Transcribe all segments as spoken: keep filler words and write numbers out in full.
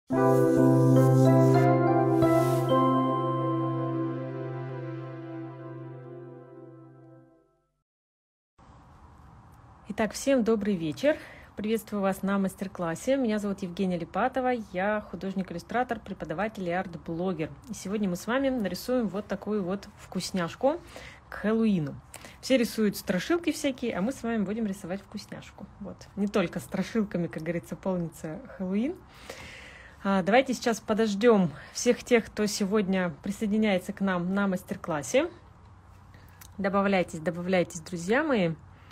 Итак, всем добрый вечер. Приветствую вас на мастер-классе. Меня зовут Евгения Липатова. Я художник-иллюстратор, преподаватель и арт-блогер. И сегодня мы с вами нарисуем вот такую вот вкусняшку к Хэллоуину. Все рисуют страшилки всякие, а мы с вами будем рисовать вкусняшку. Вот. Не только страшилками, как говорится, полнится Хэллоуин. А, давайте сейчас подождем всех тех, кто сегодня присоединяется к нам на мастер-классе. Добавляйтесь, добавляйтесь, друзья мои.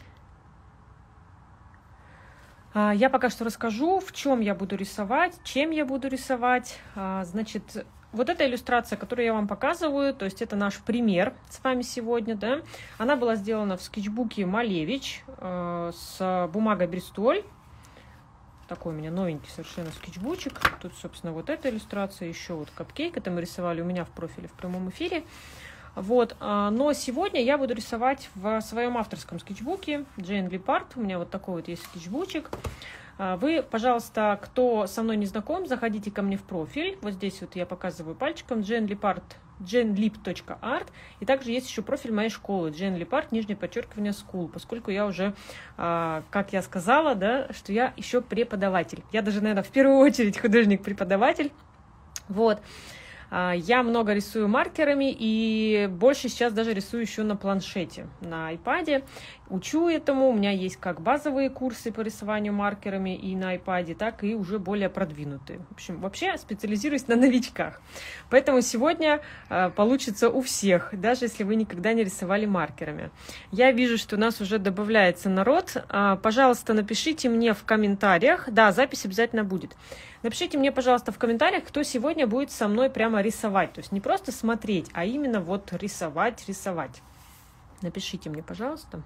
Я пока что расскажу, в чем я буду рисовать, чем я буду рисовать. Значит, вот эта иллюстрация, которую я вам показываю, то есть это наш пример с вами сегодня, да, она была сделана в скетчбуке Малевич с бумагой Бристоль. Такой у меня новенький совершенно скетчбучик. Тут, собственно, вот эта иллюстрация, еще вот капкейк, это мы рисовали у меня в профиле в прямом эфире. Вот, но сегодня я буду рисовать в своем авторском скетчбуке Джейн Липард. У меня вот такой вот есть скетчбучик. Вы, пожалуйста, кто со мной не знаком, заходите ко мне в профиль. Вот здесь вот я показываю пальчиком Джейн Липард, джейн лип точка арт. И также есть еще профиль моей школы Джейн Липард, нижнее подчеркивание School, поскольку я уже, как я сказала, да, что я еще преподаватель. Я даже, наверное, в первую очередь художник-преподаватель. Вот. Я много рисую маркерами и больше сейчас даже рисую еще на планшете, на iPad. Учу этому, у меня есть как базовые курсы по рисованию маркерами и на iPad, так и уже более продвинутые. В общем, вообще специализируюсь на новичках. Поэтому сегодня э, получится у всех, даже если вы никогда не рисовали маркерами. Я вижу, что у нас уже добавляется народ. Э, пожалуйста, напишите мне в комментариях. Да, запись обязательно будет. Напишите мне, пожалуйста, в комментариях, кто сегодня будет со мной прямо рисовать. То есть не просто смотреть, а именно вот рисовать, рисовать. Напишите мне, пожалуйста.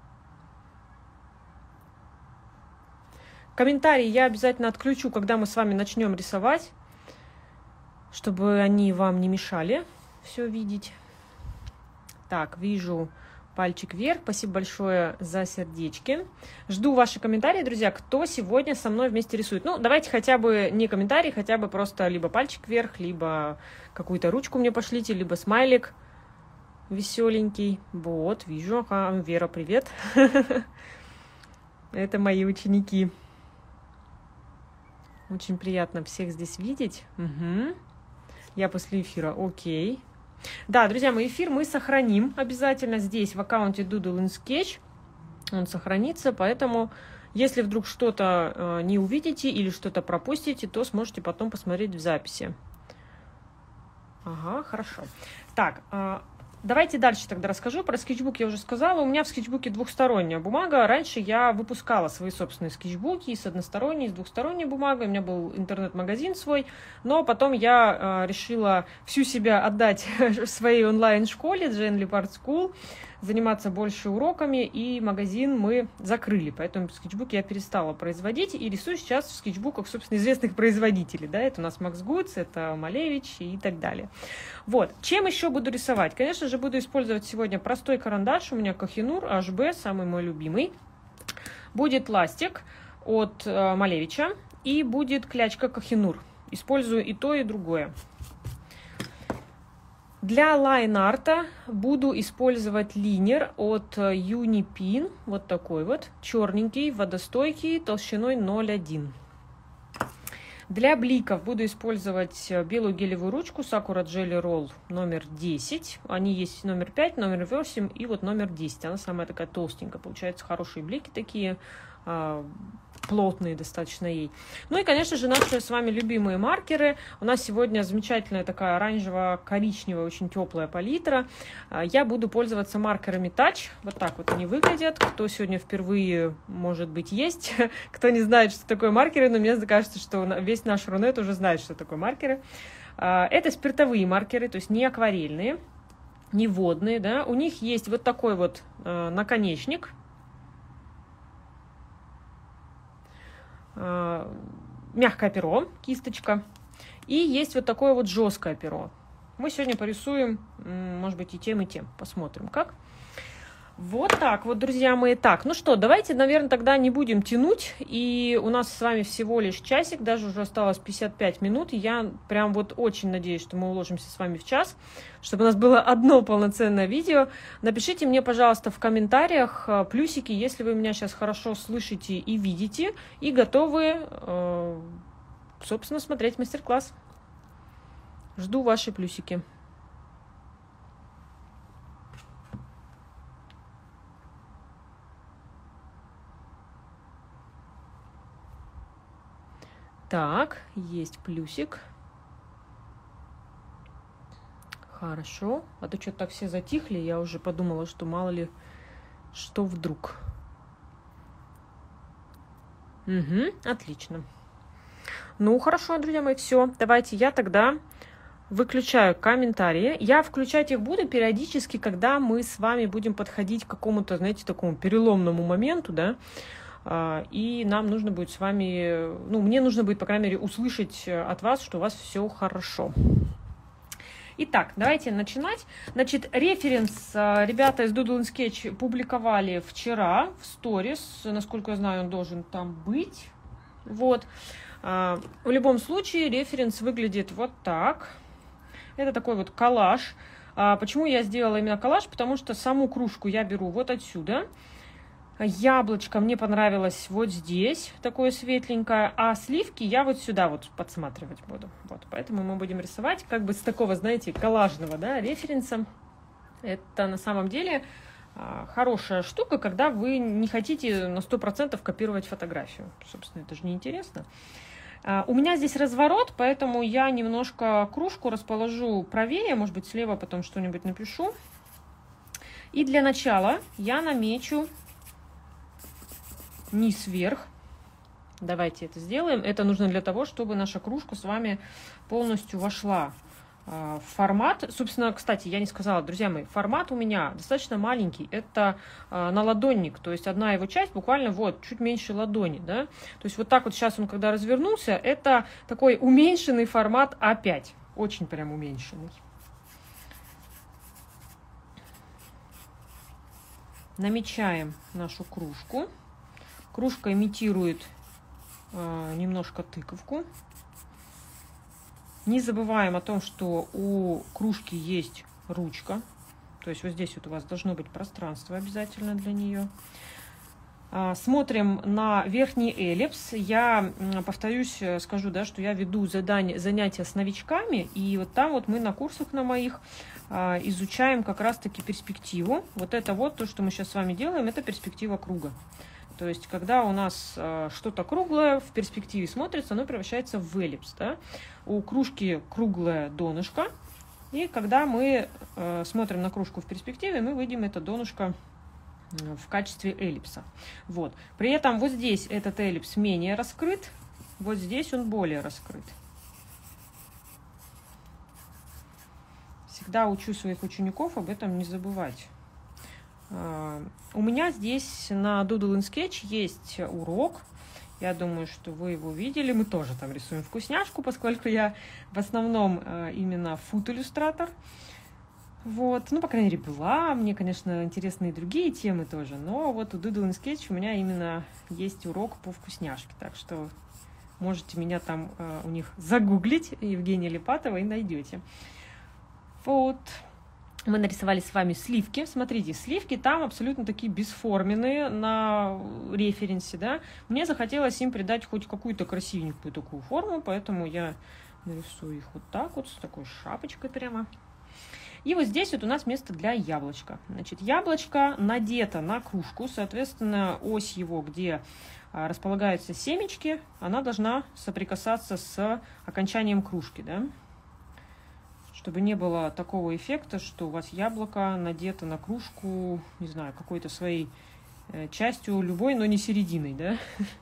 Комментарии я обязательно отключу, когда мы с вами начнем рисовать, чтобы они вам не мешали все видеть. Так, вижу пальчик вверх. Спасибо большое за сердечки. Жду ваши комментарии, друзья, кто сегодня со мной вместе рисует. Ну, давайте хотя бы не комментарий, хотя бы просто либо пальчик вверх, либо какую-то ручку мне пошлите, либо смайлик веселенький. Вот, вижу. Ага, Вера, привет. Это мои ученики. Очень приятно всех здесь видеть. Угу. Я после эфира. Окей. Да, друзья, мой эфир мы сохраним обязательно здесь, в аккаунте Doodle in Sketch. Он сохранится, поэтому, если вдруг что-то э, не увидите или что-то пропустите, то сможете потом посмотреть в записи. Ага, хорошо. Так, э, давайте дальше тогда расскажу. Про скетчбук я уже сказала. У меня в скетчбуке двухсторонняя бумага. Раньше я выпускала свои собственные скетчбуки и с односторонней, и с двухсторонней бумагой. У меня был интернет-магазин свой. Но потом я э, решила всю себя отдать своей онлайн-школе Джейн Липард School, заниматься больше уроками, и магазин мы закрыли. Поэтому скетчбуки я перестала производить и рисую сейчас в скетчбуках, собственно, известных производителей. Да? Это у нас Макс Гудс, это Малевич и так далее. Вот. Чем еще буду рисовать? Конечно же, буду использовать сегодня простой карандаш. У меня Kohinoor эйч би, самый мой любимый. Будет ластик от э, Малевича и будет клячка Kohinoor. Использую и то, и другое. Для лайн-арта буду использовать линер от Unipin, вот такой вот, черненький, водостойкий, толщиной ноль целых одна десятая. Для бликов буду использовать белую гелевую ручку Sakura Jelly Roll номер десять. Они есть номер пять, номер восемь и вот номер десять. Она самая такая толстенькая, получается, хорошие блики такие, плотные достаточно ей. Ну и, конечно же, наши с вами любимые маркеры. У нас сегодня замечательная такая оранжево-коричневая, очень теплая палитра. Я буду пользоваться маркерами Touch. Вот так вот они выглядят. Кто сегодня впервые, может быть, есть. Кто не знает, что такое маркеры, но мне кажется, что весь наш Рунет уже знает, что такое маркеры. Это спиртовые маркеры, то есть не акварельные, не водные. Да? У них есть вот такой вот наконечник. Мягкое перо, кисточка, и есть вот такое вот жесткое перо. Мы сегодня порисуем, может быть, и тем, и тем. Посмотрим, как. Вот так вот, друзья мои. Так, ну что, давайте, наверное, тогда не будем тянуть. И у нас с вами всего лишь часик, даже уже осталось пятьдесят пять минут. И я прям вот очень надеюсь, что мы уложимся с вами в час, чтобы у нас было одно полноценное видео. Напишите мне, пожалуйста, в комментариях плюсики, если вы меня сейчас хорошо слышите и видите, и готовы, э, собственно, смотреть мастер-класс. Жду ваши плюсики. Так, есть плюсик. Хорошо. А то что-то так все затихли, я уже подумала, что мало ли, что вдруг. Угу, отлично. Ну, хорошо, друзья мои, все. Давайте я тогда выключаю комментарии. Я включать их буду периодически, когда мы с вами будем подходить к какому-то, знаете, такому переломному моменту, да, и нам нужно будет с вами, ну, мне нужно будет, по крайней мере, услышать от вас, что у вас все хорошо. Итак, давайте начинать. Значит, референс ребята из Doodle and Sketch публиковали вчера в сторис. Насколько я знаю, он должен там быть. Вот. В любом случае, референс выглядит вот так. Это такой вот коллаж. Почему я сделала именно коллаж? Потому что саму кружку я беру вот отсюда. Яблочко мне понравилось вот здесь, такое светленькое, а сливки я вот сюда вот подсматривать буду. Вот, поэтому мы будем рисовать как бы с такого, знаете, коллажного, да, референса. Это на самом деле а, хорошая штука, когда вы не хотите на сто процентов копировать фотографию. Собственно, это же неинтересно. А, у меня здесь разворот, поэтому я немножко кружку расположу правее, может быть, слева потом что-нибудь напишу. И для начала я намечу низ вверх. Давайте это сделаем. Это нужно для того, чтобы наша кружка с вами полностью вошла э, в формат. Собственно, кстати, я не сказала, друзья мои, формат у меня достаточно маленький. Это э, наладонник, то есть одна его часть буквально вот чуть меньше ладони, да. То есть вот так вот сейчас он, когда развернулся, это такой уменьшенный формат А пять. Очень прям уменьшенный. Намечаем нашу кружку. Кружка имитирует э, немножко тыковку. Не забываем о том, что у кружки есть ручка. То есть вот здесь вот у вас должно быть пространство обязательно для нее. Э, смотрим на верхний эллипс. Я, повторюсь, скажу, да, что я веду задание, занятия с новичками. И вот там вот мы на курсах на моих э, изучаем как раз-таки перспективу. Вот это вот то, что мы сейчас с вами делаем, это перспектива круга. То есть, когда у нас э, что-то круглое в перспективе смотрится, оно превращается в эллипс. Да? У кружки круглое донышко. И когда мы э, смотрим на кружку в перспективе, мы видим это донышко в качестве эллипса. Вот. При этом вот здесь этот эллипс менее раскрыт, вот здесь он более раскрыт. Всегда учу своих учеников об этом не забывать. У меня здесь на Doodle and Sketch есть урок. Я думаю, что вы его видели. Мы тоже там рисуем вкусняшку, поскольку я в основном именно фуд-иллюстратор. Вот. Ну, по крайней мере, была. Мне, конечно, интересны и другие темы тоже. Но вот у Doodle and Sketch у меня именно есть урок по вкусняшке. Так что можете меня там у них загуглить, Евгения Липатова, и найдете. Вот. Мы нарисовали с вами сливки. Смотрите, сливки там абсолютно такие бесформенные на референсе, да. Мне захотелось им придать хоть какую-то красивенькую такую форму, поэтому я нарисую их вот так вот, с такой шапочкой прямо. И вот здесь вот у нас место для яблочка. Значит, яблочко надето на кружку, соответственно, ось его, где располагаются семечки, она должна соприкасаться с окончанием кружки, да. Чтобы не было такого эффекта, что у вас яблоко надето на кружку, не знаю, какой-то своей э, частью, любой, но не серединой, да?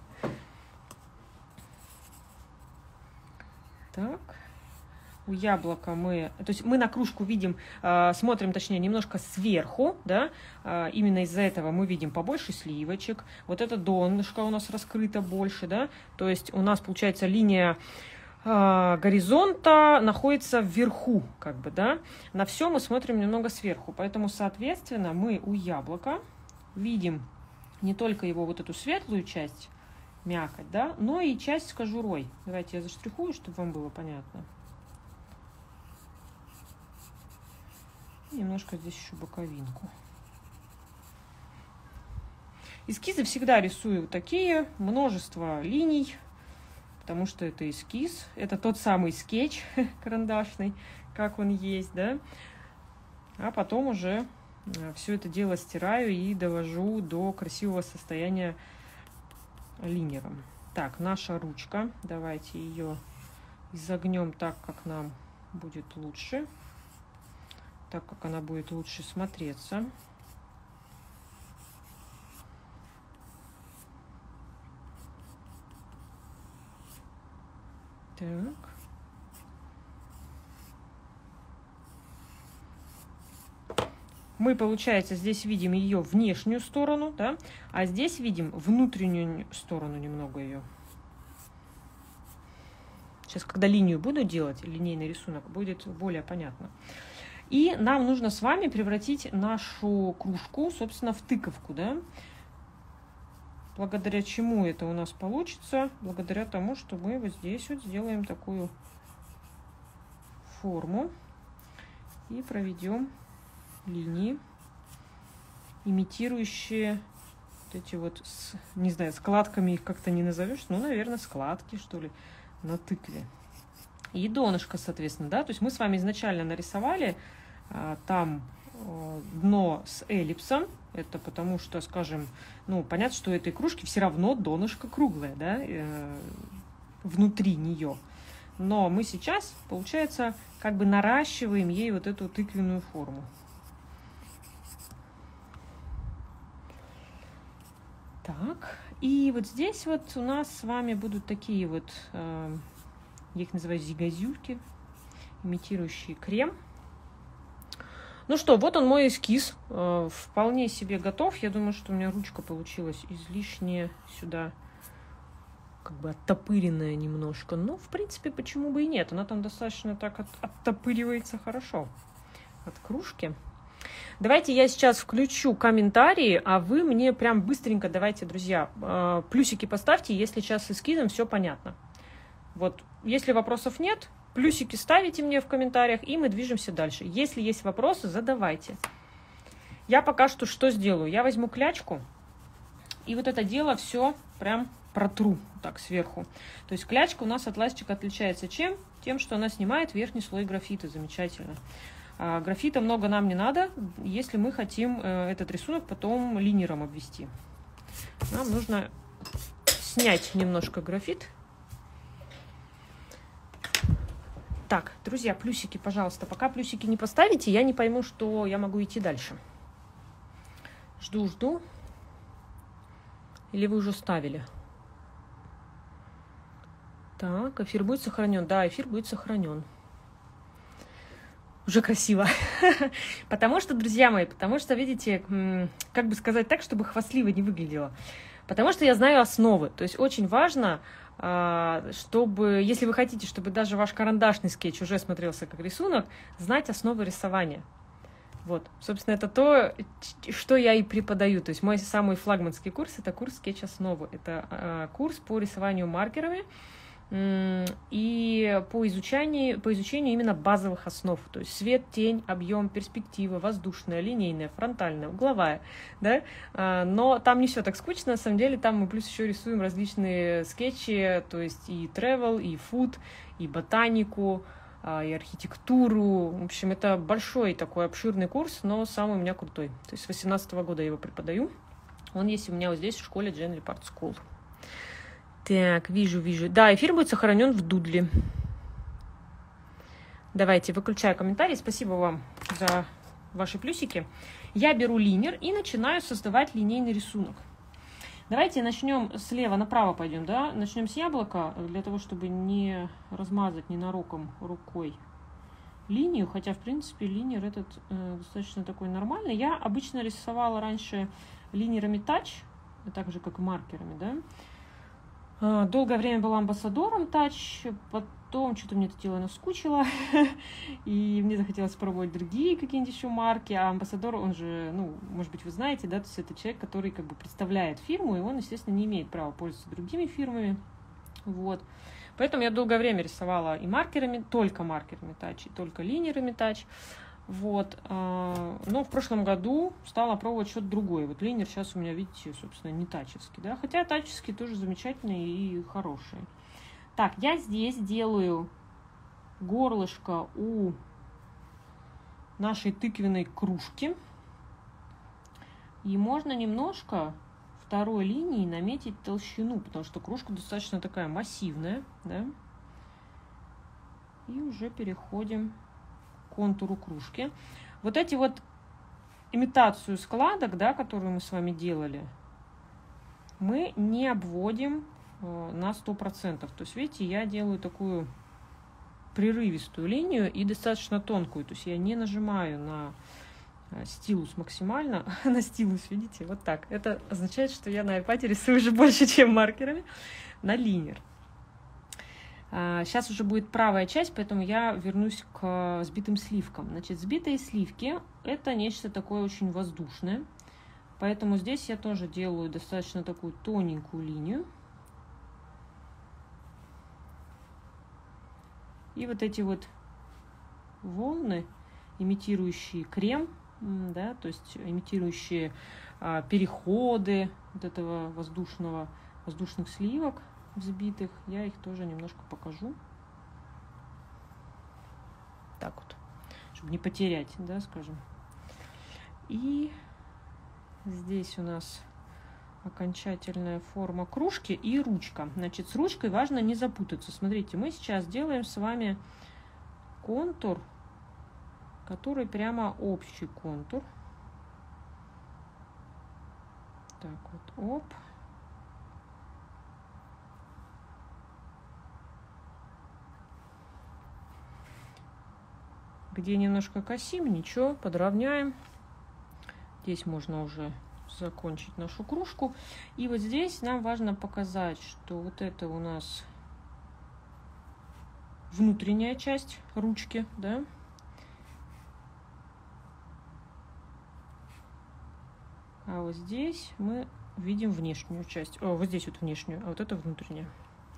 Так. У яблока мы... То есть мы на кружку видим, э, смотрим, точнее, немножко сверху, да? Э, именно из-за этого мы видим побольше сливочек. Вот это донышко у нас раскрыто больше, да? То есть у нас, получается, линия горизонта находится вверху, как бы, да. На все мы смотрим немного сверху, поэтому, соответственно, мы у яблока видим не только его вот эту светлую часть, мякоть, да, но и часть с кожурой. Давайте я заштрихую, чтобы вам было понятно. Немножко здесь еще боковинку. Эскизы всегда рисую вот такие, множество линий, потому что это эскиз, это тот самый скетч карандашный, как он есть, да. А потом уже все это дело стираю и довожу до красивого состояния линером. Так, наша ручка, давайте ее изогнем так, как нам будет лучше, так как она будет лучше смотреться. Так. Мы, получается, здесь видим ее внешнюю сторону, да, а здесь видим внутреннюю сторону немного ее. Сейчас, когда линию буду делать, линейный рисунок, будет более понятно. И нам нужно с вами превратить нашу кружку, собственно, в тыковку, да. Благодаря чему это у нас получится? Благодаря тому, что мы вот здесь вот сделаем такую форму и проведем линии, имитирующие вот эти вот, с, не знаю, складками их как-то не назовешь, ну, наверное, складки, что ли, на тыкве. И донышко, соответственно, да, то есть мы с вами изначально нарисовали а, там а, дно с эллипсом. Это потому что, скажем, ну, понятно, что у этой кружки все равно донышко круглое, да, э, внутри нее. Но мы сейчас, получается, как бы наращиваем ей вот эту тыквенную форму. Так, и вот здесь вот у нас с вами будут такие вот, э, я их называю зигазюрки, имитирующие крем. Ну что, вот он мой эскиз, э, вполне себе готов. Я думаю, что у меня ручка получилась излишне сюда как бы оттопыренная немножко. Но, в принципе, почему бы и нет? Она там достаточно так от, оттопыривается хорошо от кружки. Давайте я сейчас включу комментарии, а вы мне прям быстренько давайте, друзья, э, плюсики поставьте, если сейчас с эскизом все понятно. Вот, если вопросов нет, плюсики ставите мне в комментариях, и мы движемся дальше. Если есть вопросы, задавайте. Я пока что что сделаю? Я возьму клячку, и вот это дело все прям протру так сверху. То есть клячка у нас от ластика отличается чем? Тем, что она снимает верхний слой графита. Замечательно. А графита много нам не надо, если мы хотим э, этот рисунок потом линером обвести. Нам нужно снять немножко графит. Так, друзья, плюсики, пожалуйста. Пока плюсики не поставите, я не пойму, что я могу идти дальше. Жду, жду. Или вы уже ставили? Так, эфир будет сохранен. Да, эфир будет сохранен. Уже красиво. Потому что, друзья мои, потому что, видите, как бы сказать так, чтобы хвастливо не выглядело. Потому что я знаю основы. То есть очень важно, чтобы, если вы хотите, чтобы даже ваш карандашный скетч уже смотрелся как рисунок, знать основы рисования. Вот, собственно, это то, что я и преподаю. То есть мой самый флагманский курс – это курс скетч-основы. Это курс по рисованию маркерами и по изучению, по изучению именно базовых основ. То есть свет, тень, объем, перспектива, воздушная, линейная, фронтальная, угловая. Да? Но там не все так скучно, на самом деле. Там мы плюс еще рисуем различные скетчи, то есть и travel, и food, и ботанику, и архитектуру. В общем, это большой такой обширный курс, но самый у меня крутой. То есть с две тысячи восемнадцатого года я его преподаю. Он есть у меня вот здесь в школе Gen Leopard School. Так, вижу, вижу. Да, эфир будет сохранен в Doodle. Давайте, выключаю комментарии. Спасибо вам за ваши плюсики. Я беру линер и начинаю создавать линейный рисунок. Давайте начнем слева направо пойдем, да? Начнем с яблока, для того, чтобы не размазать ненароком рукой линию. Хотя, в принципе, линер этот э, достаточно такой нормальный. Я обычно рисовала раньше линерами Touch, так же, как и маркерами, да? Долгое время была амбассадором Touch, потом что-то мне это дело наскучило, и мне захотелось пробовать другие какие-нибудь еще марки, а амбассадор, он же, ну, может быть, вы знаете, да, то есть это человек, который как бы представляет фирму, и он, естественно, не имеет права пользоваться другими фирмами, вот. Поэтому я долгое время рисовала и маркерами, только маркерами тач, и только линерами тач. Вот. Но в прошлом году стала пробовать что-то другое. Вот линер сейчас у меня, видите, собственно, не тачевский, да, хотя тачевские тоже замечательные и хорошие. Так, я здесь делаю горлышко у нашей тыквенной кружки. И можно немножко второй линии наметить толщину, потому что кружка достаточно такая массивная, да. И уже переходим к контуру кружки. Вот эти вот имитацию складок, да, которую мы с вами делали, мы не обводим э, на сто процентов. То есть, видите, я делаю такую прерывистую линию и достаточно тонкую. То есть я не нажимаю на стилус максимально, на стилус, видите, вот так. Это означает, что я на iPad рисую уже больше, чем маркерами, на линер. Сейчас уже будет правая часть, поэтому я вернусь к сбитым сливкам. Значит, сбитые сливки – это нечто такое очень воздушное, поэтому здесь я тоже делаю достаточно такую тоненькую линию. И вот эти вот волны, имитирующие крем, да, то есть имитирующие а, переходы вот этого воздушного, воздушных сливок взбитых, я их тоже немножко покажу. Так вот, чтобы не потерять, да, скажем. И здесь у нас окончательная форма кружки и ручка. Значит, с ручкой важно не запутаться. Смотрите, мы сейчас делаем с вами контур, который прямо общий контур. Так вот, оп. Где немножко косим, ничего, подровняем. Здесь можно уже закончить нашу кружку. И вот здесь нам важно показать, что вот это у нас внутренняя часть ручки, да. А вот здесь мы видим внешнюю часть. О, вот здесь вот внешнюю, а вот это внутренняя.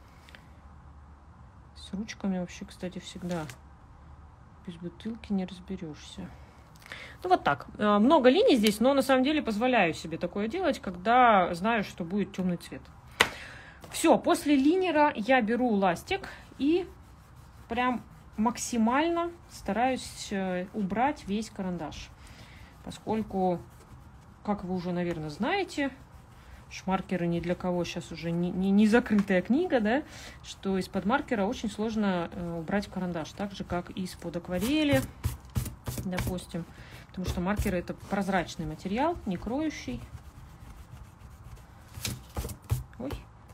С ручками вообще, кстати, всегда без бутылки не разберешься. Ну вот так. Много линий здесь, но на самом деле позволяю себе такое делать, когда знаю, что будет темный цвет. Все, после линера я беру ластик и прям максимально стараюсь убрать весь карандаш, поскольку, как вы уже, наверное, знаете, маркеры ни для кого сейчас уже не, не, не закрытая книга, да, что из-под маркера очень сложно э, убрать карандаш, так же, как и из-под акварели, допустим, потому что маркеры — это прозрачный материал, не кроющий. Ой.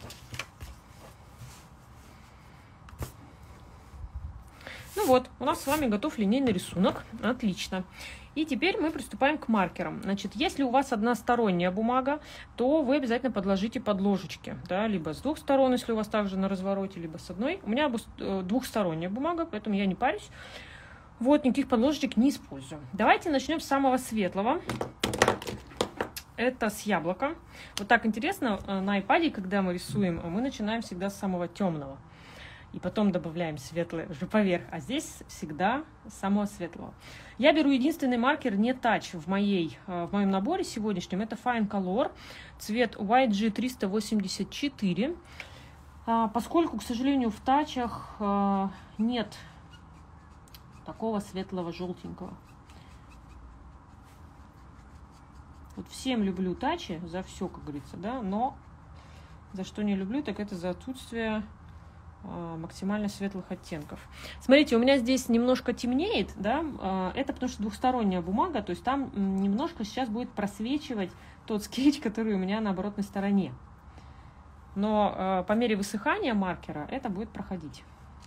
Ну вот, у нас с вами готов линейный рисунок. Отлично. И теперь мы приступаем к маркерам. Значит, если у вас односторонняя бумага, то вы обязательно подложите подложечки, да, либо с двух сторон, если у вас также на развороте, либо с одной. У меня двухсторонняя бумага, поэтому я не парюсь. Вот, никаких подложечек не использую. Давайте начнем с самого светлого. Это с яблока. Вот так интересно, на iPad, когда мы рисуем, мы начинаем всегда с самого темного. И потом добавляем светлый уже поверх. А здесь всегда с самого светлого. Я беру единственный маркер не тач в, моей, в моем наборе сегодняшнем. Это Fine Color, цвет уай джи триста восемьдесят четыре. Поскольку, к сожалению, в тачах нет такого светлого желтенького. Вот всем люблю тачи за все, как говорится, да, но за что не люблю, так это за отсутствие максимально светлых оттенков. Смотрите, у меня здесь немножко темнеет, да, это потому что двухсторонняя бумага, то есть там немножко сейчас будет просвечивать тот скетч, который у меня на оборотной стороне. Но по мере высыхания маркера это будет проходить.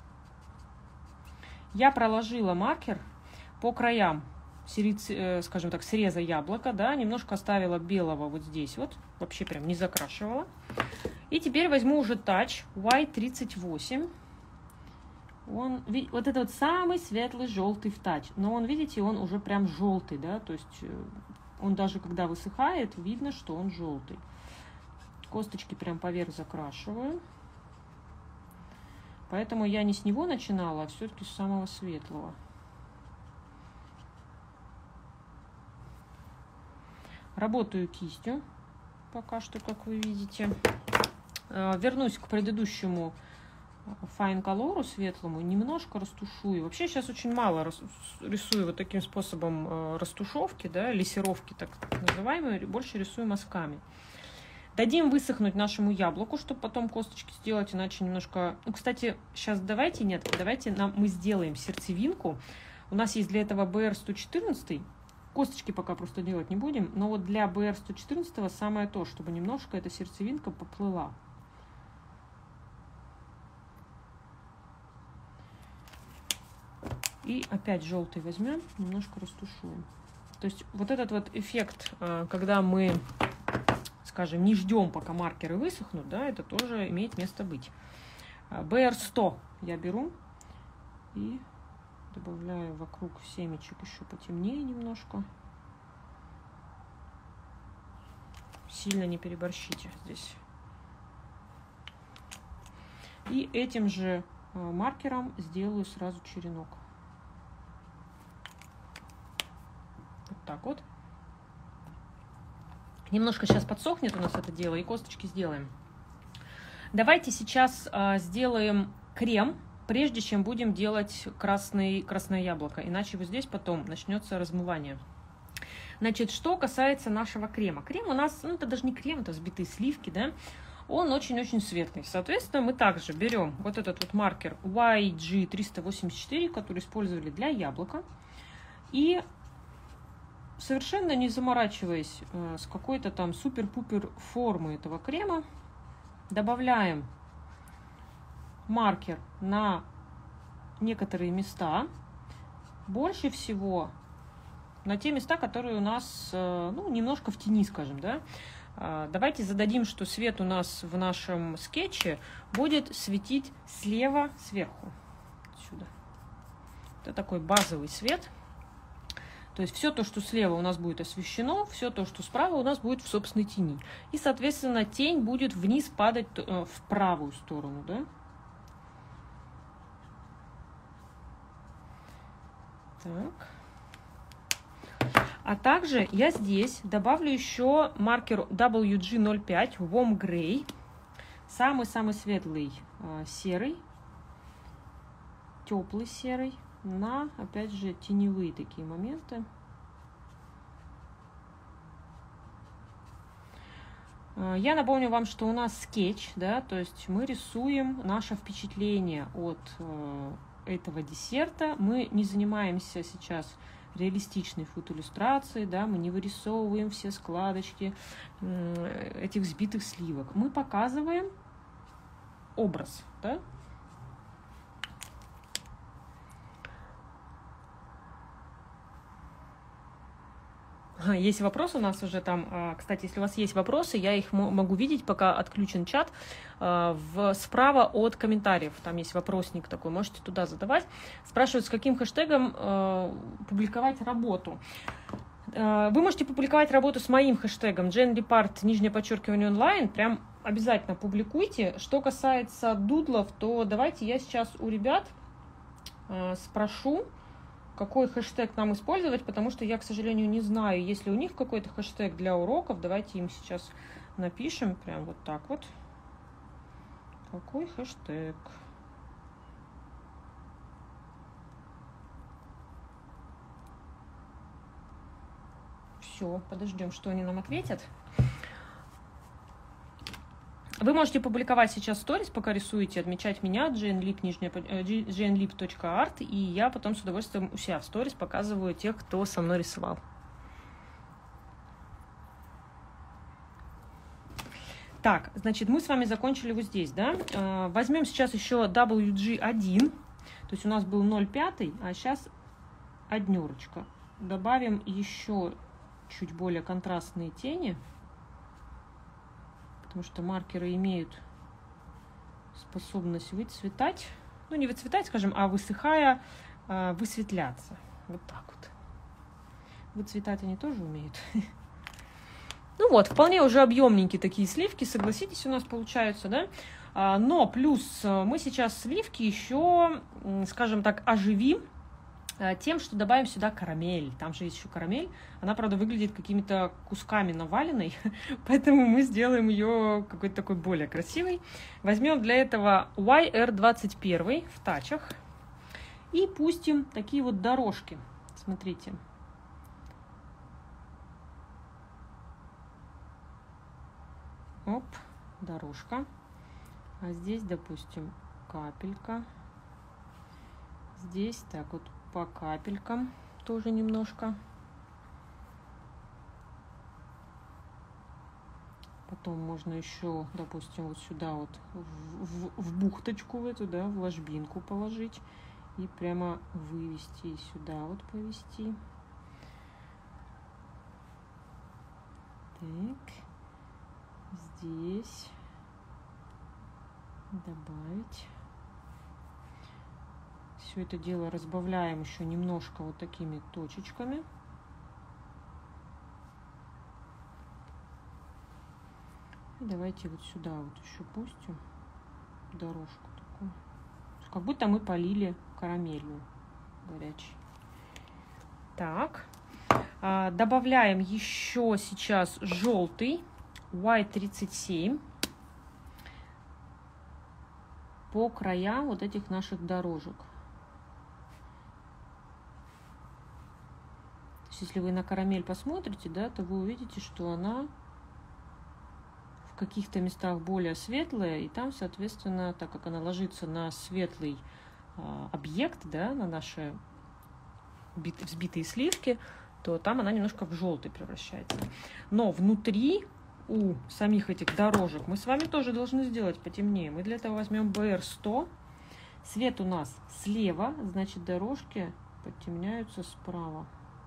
Я проложила маркер по краям, скажем так, среза яблока, да, немножко оставила белого вот здесь вот, вообще прям не закрашивала. И теперь возьму уже тач уай тридцать восемь Он, вот это вот самый светлый желтый в тач, но он, видите, он уже прям желтый, да, то есть он даже когда высыхает, видно, что он желтый. Косточки прям поверх закрашиваю. Поэтому я не с него начинала, а все-таки с самого светлого. Работаю кистью пока что, как вы видите. Вернусь к предыдущему Fine Color светлому, немножко растушую. Вообще сейчас очень мало рисую вот таким способом растушевки, да, лессировки так называемой, больше рисую мазками. Дадим высохнуть нашему яблоку, чтобы потом косточки сделать, иначе немножко... Ну, кстати, сейчас давайте, нет, давайте нам, мы сделаем сердцевинку. У нас есть для этого бэ эр сто четырнадцать, косточки пока просто делать не будем, но вот для бэ эр сто четырнадцать самое то, чтобы немножко эта сердцевинка поплыла. И опять желтый возьмем, немножко растушуем. То есть вот этот вот эффект, когда мы... скажем, не ждем, пока маркеры высохнут, да, это тоже имеет место быть. бэ эр сто я беру и добавляю вокруг семечек еще потемнее немножко. Сильно не переборщите здесь. И этим же маркером сделаю сразу черенок. Вот так вот. Немножко сейчас подсохнет у нас это дело, и косточки сделаем. Давайте сейчас а, сделаем крем, прежде чем будем делать красный, красное яблоко. Иначе вот здесь потом начнется размывание. Значит, что касается нашего крема. Крем у нас, ну это даже не крем, это взбитые сливки, да. Он очень-очень светлый. Соответственно, мы также берем вот этот вот маркер уай джи триста восемьдесят четыре, который использовали для яблока. И... совершенно не заморачиваясь э, с какой-то там супер-пупер формы этого крема, добавляем маркер на некоторые места. Больше всего на те места, которые у нас э, ну, немножко в тени, скажем, да. Э, давайте зададим, что свет у нас в нашем скетче будет светить слева сверху. Сюда. Это такой базовый свет. То есть все то, что слева у нас будет освещено, все то, что справа у нас будет в собственной тени. И, соответственно, тень будет вниз падать в правую сторону, да? Так. А также я здесь добавлю еще маркер дабл ю джи ноль пять Warm Gray. Самый-самый светлый серый, теплый серый. На, опять же, теневые такие моменты. Я напомню вам, что у нас скетч, да, то есть мы рисуем наше впечатление от э, этого десерта. Мы не занимаемся сейчас реалистичной фотоиллюстрацией, да, мы не вырисовываем все складочки э, этих взбитых сливок. Мы показываем образ, да. Есть вопрос у нас уже там. Кстати, если у вас есть вопросы, я их могу видеть, пока отключен чат. В, справа от комментариев там есть вопросник такой, можете туда задавать. Спрашивают, с каким хэштегом э, публиковать работу. Э, вы можете публиковать работу с моим хэштегом Джен Липард, нижнее подчеркивание онлайн. Прям обязательно публикуйте. Что касается дудлов, то давайте я сейчас у ребят э, спрошу, какой хэштег нам использовать, потому что я, к сожалению, не знаю, есть ли у них какой-то хэштег для уроков. Давайте им сейчас напишем прям вот так вот. Какой хэштег? Все, подождем, что они нам ответят. Вы можете публиковать сейчас сторис, пока рисуете, отмечать меня, джейнлип точка арт, и я потом с удовольствием у себя в сторис показываю тех, кто со мной рисовал. Так, значит, мы с вами закончили вот здесь, да? Возьмем сейчас еще дабл ю джи один, то есть у нас был ноль пять, а сейчас однерочка. Добавим еще чуть более контрастные тени, потому что маркеры имеют способность выцветать ну не выцветать, скажем, а высыхая, высветляться. Вот так вот. Выцветать они тоже умеют. Ну вот, вполне уже объемненькие такие сливки, согласитесь, у нас получаются, да? Но плюс мы сейчас сливки еще, скажем так, оживим тем, что добавим сюда карамель. Там же есть еще карамель. Она, правда, выглядит какими-то кусками наваленной, поэтому мы сделаем ее какой-то такой более красивой. Возьмем для этого уай эр двадцать один в тачах и пустим такие вот дорожки. Смотрите. Оп, дорожка. А здесь, допустим, капелька. Здесь так вот по капелькам тоже немножко. Потом можно еще, допустим, вот сюда вот в, в, в бухточку в эту, да, в ложбинку положить и прямо вывести и сюда вот повести. Так. Здесь добавить. Все это дело разбавляем еще немножко вот такими точечками. И давайте вот сюда вот еще пустим дорожку такую. Как будто мы полили карамелью горячей. Так. Добавляем еще сейчас желтый уай тридцать семь по краям вот этих наших дорожек. То есть, если вы на карамель посмотрите, да, то вы увидите, что она в каких-то местах более светлая, и там, соответственно, так как она ложится на светлый а, объект, да, на наши взбитые сливки, то там она немножко в желтый превращается. Но внутри у самих этих дорожек мы с вами тоже должны сделать потемнее. Мы для этого возьмем бэ эр сто. Свет у нас слева, значит, дорожки подтемняются справа.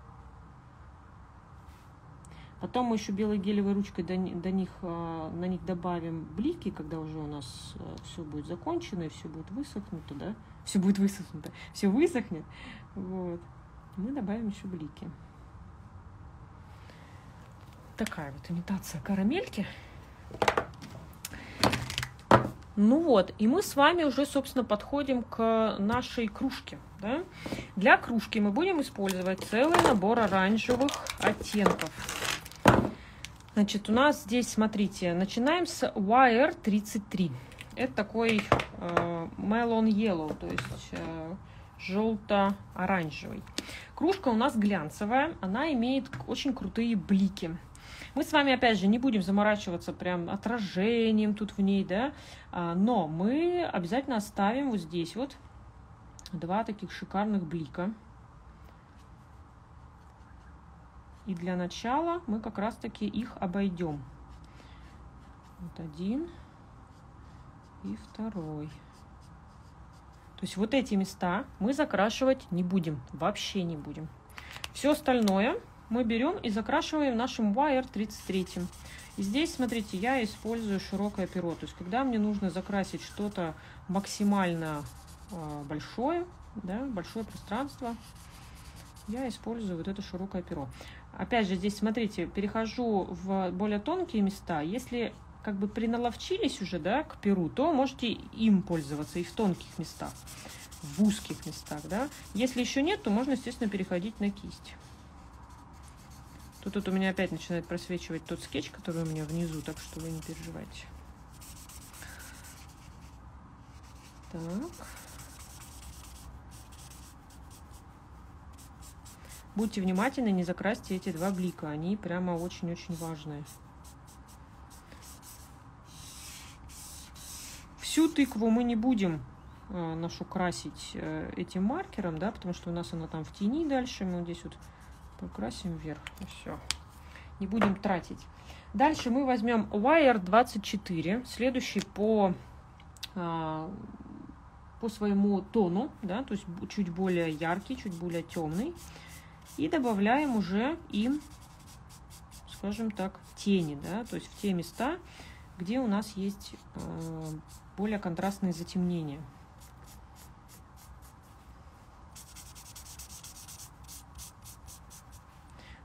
Потом мы еще белой гелевой ручкой до, до них, на них добавим блики, когда уже у нас все будет закончено и все будет высохнуто, да? Все будет высохнуто, все высохнет. Вот. Мы добавим еще блики. Такая вот имитация карамельки. Ну вот, и мы с вами уже, собственно, подходим к нашей кружке. Да? Для кружки мы будем использовать целый набор оранжевых оттенков. Значит, у нас здесь, смотрите, начинаем с уай эр тридцать три. Это такой э, melon yellow, то есть э, желто-оранжевый. Кружка у нас глянцевая, она имеет очень крутые блики. Мы с вами, опять же, не будем заморачиваться прям отражением тут в ней, да, но мы обязательно оставим вот здесь вот два таких шикарных блика. И для начала мы как раз-таки их обойдем. Вот один и второй. То есть вот эти места мы закрашивать не будем, вообще не будем. Все остальное мы берем и закрашиваем нашим уай эр тридцать три. И здесь, смотрите, я использую широкое перо. То есть, когда мне нужно закрасить что-то максимально э, большое, да, большое пространство, я использую вот это широкое перо. Опять же, здесь, смотрите, перехожу в более тонкие места. Если как бы приналовчились уже, да, к перу, то можете им пользоваться и в тонких местах, в узких местах, да. Если еще нет, то можно, естественно, переходить на кисть. Тут, тут у меня опять начинает просвечивать тот скетч, который у меня внизу, так что вы не переживайте. Так. Будьте внимательны, не закрасьте эти два блика, они прямо очень-очень важные. Всю тыкву мы не будем э, нашу красить э, этим маркером, да, потому что у нас она там в тени дальше, мы вот здесь вот покрасим вверх, и все. Не будем тратить. Дальше мы возьмем уай эр двадцать четыре, следующий по, а, по своему тону, да, то есть чуть более яркий, чуть более темный. И добавляем уже им, скажем так, тени, да, то есть в те места, где у нас есть а, более контрастные затемнения.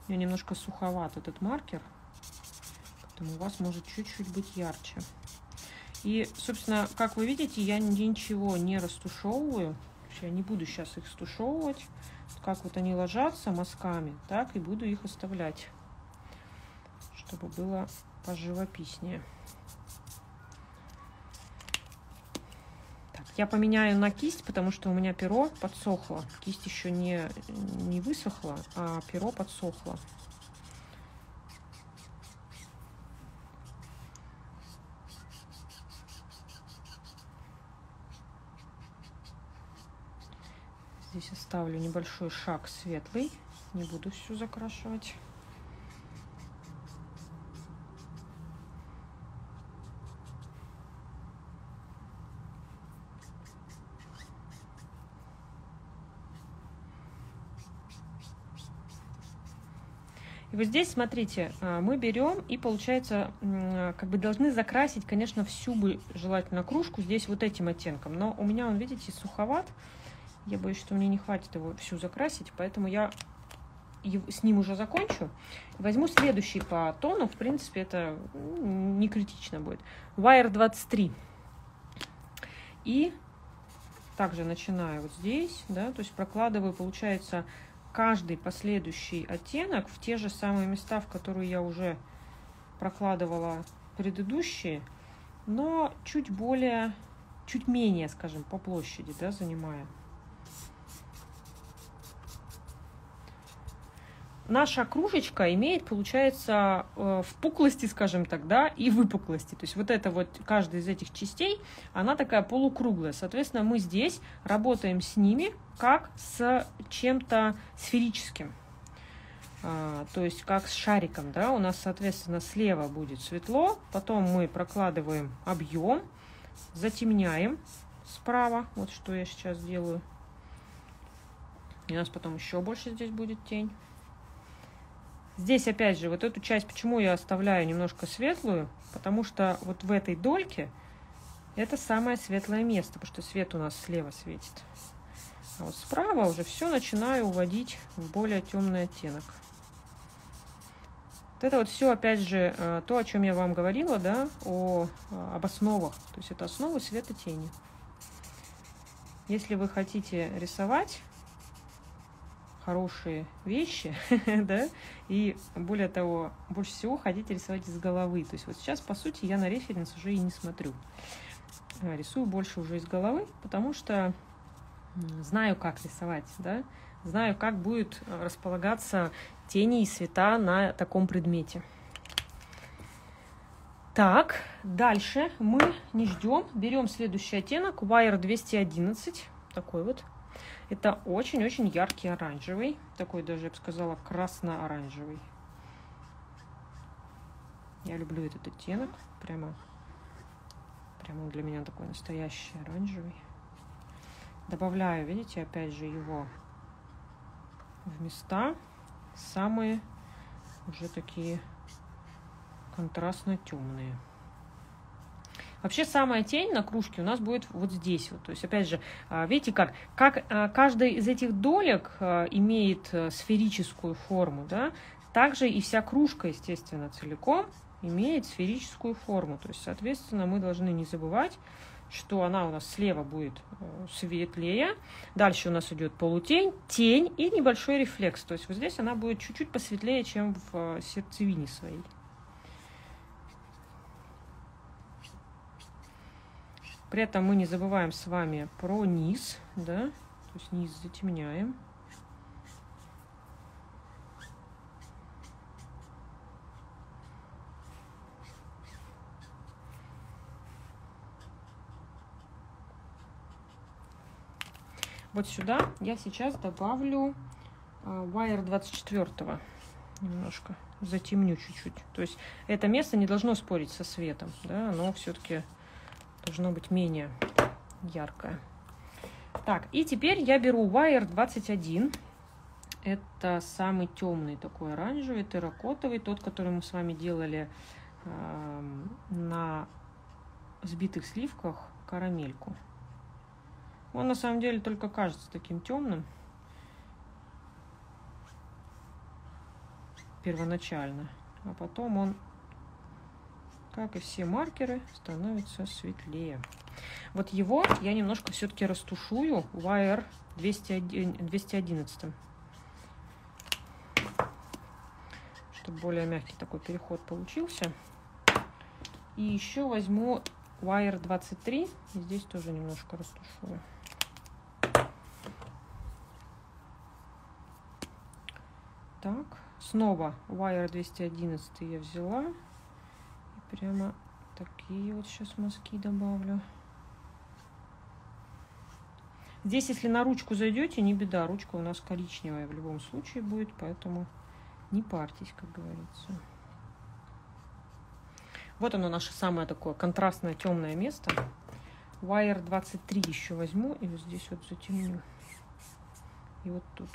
У меня немножко суховат этот маркер, поэтому у вас может чуть-чуть быть ярче. И, собственно, как вы видите, я ничего не растушевываю. Я не буду сейчас их стушевывать. Как вот они ложатся мазками, так и буду их оставлять, чтобы было поживописнее. Так, я поменяю на кисть, потому что у меня перо подсохло. Кисть еще не, не высохла, а перо подсохло. Здесь оставлю небольшой шаг светлый, не буду всю закрашивать. И вот здесь, смотрите, мы берем и, получается, как бы должны закрасить, конечно, всю бы желательно кружку здесь вот этим оттенком. Но у меня он, видите, суховат. Я боюсь, что мне не хватит его всю закрасить, поэтому я с ним уже закончу. Возьму следующий по тону. В принципе, это не критично будет. Wire двадцать три. И также начинаю вот здесь, да, то есть прокладываю, получается, каждый последующий оттенок в те же самые места, в которые я уже прокладывала предыдущие, но чуть более, чуть менее, скажем, по площади, да, занимая. Наша кружечка имеет, получается, впуклости, скажем так, да, и выпуклости. То есть вот это вот, каждая из этих частей, она такая полукруглая. Соответственно, мы здесь работаем с ними как с чем-то сферическим. А, то есть как с шариком, да. У нас, соответственно, слева будет светло, потом мы прокладываем объем, затемняем справа. Вот что я сейчас делаю. И у нас потом еще больше здесь будет тень. Здесь, опять же, вот эту часть, почему я оставляю немножко светлую, потому что вот в этой дольке это самое светлое место, потому что свет у нас слева светит. А вот справа уже все начинаю уводить в более темный оттенок. Вот это вот все, опять же, то, о чем я вам говорила, да, о, об основах. То есть это основы света тени. Если вы хотите рисовать хорошие вещи, да, и более того, больше всего хотите рисовать из головы. То есть вот сейчас, по сути, я на референс уже и не смотрю. Рисую больше уже из головы, потому что знаю, как рисовать, да, знаю, как будет располагаться тени и света на таком предмете. Так, дальше мы не ждем, берем следующий оттенок, Wire двести одиннадцать, такой вот. Это очень-очень яркий оранжевый. Такой даже, я бы сказала, красно-оранжевый. Я люблю этот оттенок. Прямо, прямо для меня такой настоящий оранжевый. Добавляю, видите, опять же его в места самые уже такие контрастно темные. Вообще самая тень на кружке у нас будет вот здесь. Вот. То есть, опять же, видите, как, как каждая из этих долек имеет сферическую форму, да? Также и вся кружка, естественно, целиком имеет сферическую форму. То есть, соответственно, мы должны не забывать, что она у нас слева будет светлее. Дальше у нас идет полутень, тень и небольшой рефлекс. То есть вот здесь она будет чуть-чуть посветлее, чем в сердцевине своей. При этом мы не забываем с вами про низ, да, то есть низ затемняем. Вот сюда я сейчас добавлю Wire двадцать четыре. Немножко затемню чуть-чуть. То есть это место не должно спорить со светом, да, оно все-таки должно быть менее яркое. Так, и теперь я беру Wire двадцать один. Это самый темный такой оранжевый, терракотовый, тот, который мы с вами делали э, на взбитых сливках карамельку. Он на самом деле только кажется таким темным. первоначально, а потом он, как и все маркеры, становится светлее. Вот его я немножко все-таки растушую уай ар двести одиннадцать, чтобы более мягкий такой переход получился. И еще возьму уай ар двадцать три, и здесь тоже немножко растушую. Так, снова уай ар двести одиннадцать я взяла. И прямо такие вот сейчас мазки добавлю. Здесь, если на ручку зайдете, не беда. Ручка у нас коричневая в любом случае будет, поэтому не парьтесь, как говорится. Вот оно, наше самое такое контрастное темное место. уай ар двадцать три еще возьму и вот здесь вот затемню. И вот тут.